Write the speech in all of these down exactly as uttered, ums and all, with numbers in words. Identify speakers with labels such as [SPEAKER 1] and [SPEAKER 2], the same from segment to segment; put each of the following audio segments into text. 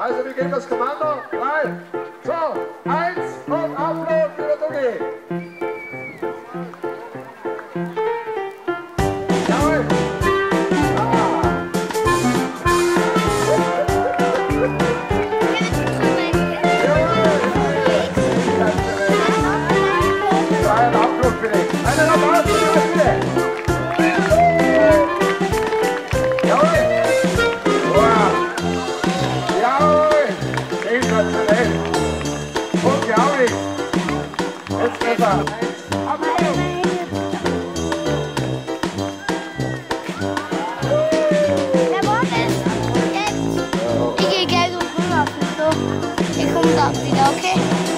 [SPEAKER 1] Also wir geben das Kommando. drei, zwei, eins und Abflug für den Dugi. Jawohl. Einen Abflug bitte. Einen Applaus für die Bitte. Unglaublich! Jetzt besser! Abflug!
[SPEAKER 2] Der Bord ist jetzt. Ich gehe gleich um fünf auf den Flug. Ich komme da wieder, okay?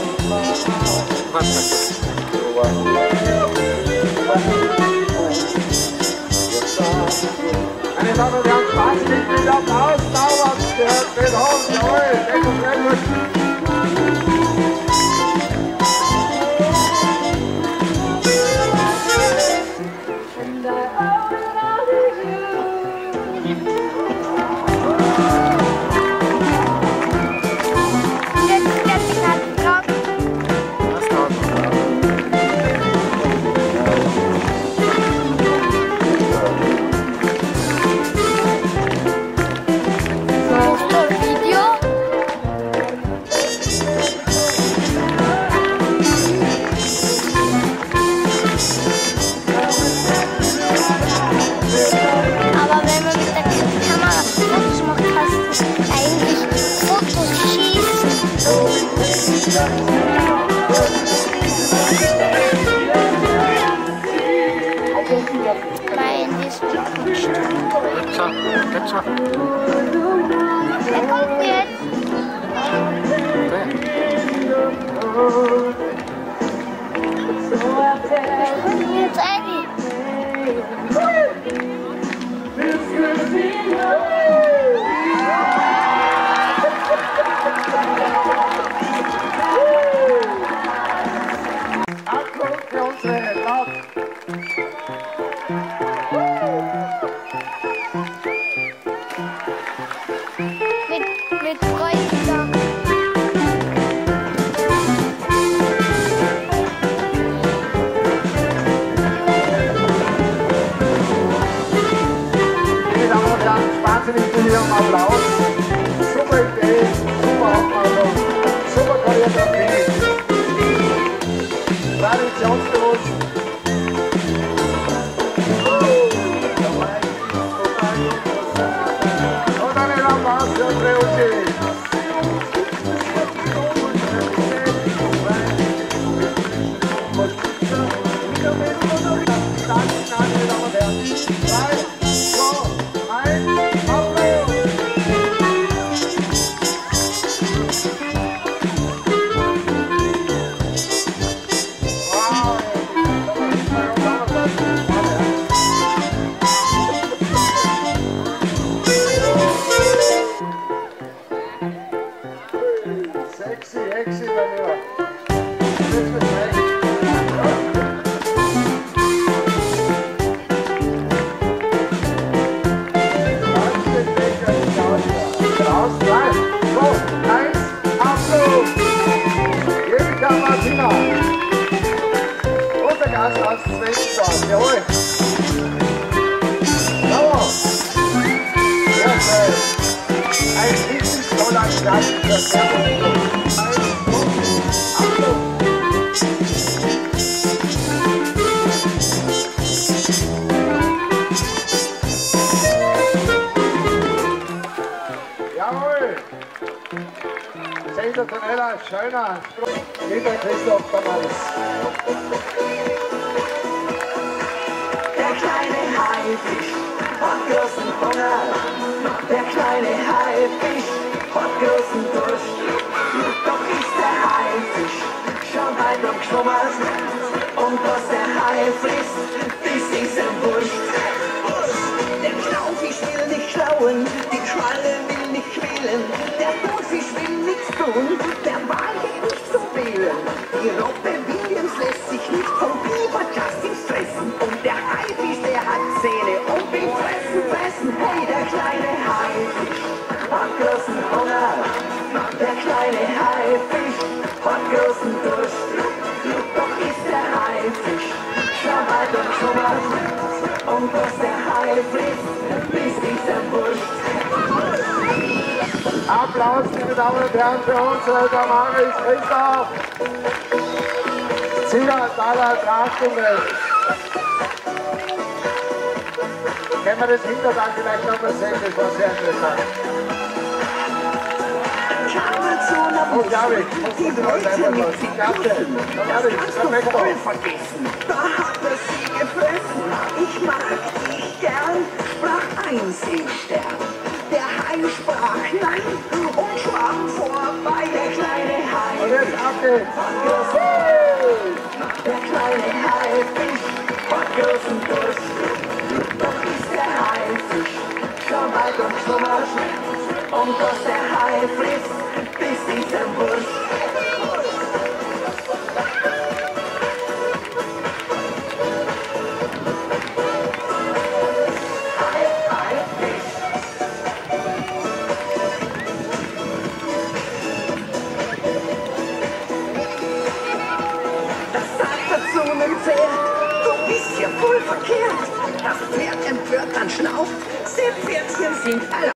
[SPEAKER 1] Meine Damen und Herren, wahnsinnig viel Applaus! Sauber! Gehört mit Hund! Jawohl! Sehr gut, sehr gut!
[SPEAKER 2] Wer kommt jetzt? Jetzt Eddie.
[SPEAKER 1] Applaus für unsere Laut.
[SPEAKER 2] Mit, mit Freude.
[SPEAKER 1] Meine Damen und Herren, wahnsinnig viel hier im Applaus. Super Idee, super Aufmachung, super Choreografie. Traditionsbewusst. Und einen Applaus für unsere Uti. Meine Damen und Herren, drei, zwei, eins, Applaus! Sexy, sexy, mein Lieber. Das wird recht. Raus, drei, zwei, eins, Abflug! Erika Martina. Und der Gast aus Svenskdorf, jawohl. Bravo. Sehr schön. Ein richtig toller Start für das Werbung. Abflug. Jawohl! Sensationeller, schöner Sprung. Lieber Christoph Thomas.
[SPEAKER 3] Der kleine Haifisch hat großen Hunger. Der kleine Haifisch hat großen Durst. Doch ist der Haifisch schon weit umgeschwommen. Und was der Hai frisst, das ist ein Wurst. Der Knaufisch will nicht schauen, die Schwalle will nicht quälen. Der Thunfisch will nichts tun, der Wal geht nicht zum Wählen. Die Robbe Williams lässt sich nicht vom Biber Justin stressen. Und der Haifisch, der hat Zähne und will fressen, fressen. Hey, der kleine Haifisch hat großen Hunger. Der kleine Haifisch hat großen Durst, doch ist der Haifisch schon alt und schlummert. Und was der Hai frisst, ist dieser Wurst.
[SPEAKER 1] Applaus, meine Damen und Herren, für uns, der Marius Christoph. Sieger aller Trachtunge. Können wir das Hinterteil vielleicht noch mal sehen, das war sehr interessant. Oh, David,
[SPEAKER 3] die wollte mit sie kuscheln. Das kannst du voll vergessen. Da hat er sie gefressen. Ich mag dich gern, sprach ein Seestern. Der Hai sprach nein und schwamm vorbei. Der kleine Hai.
[SPEAKER 1] Und jetzt ab geht's.
[SPEAKER 3] Der kleine Haifisch hat großen Durst. Doch ist der Haifisch schon alt und schlummert. Und was der Hai frisst, ist dieser Wurst. Zu einem Pferd, du bist ja voll verkehrt. Das Pferd empört dann schnauft, Seepferdchen sind alle.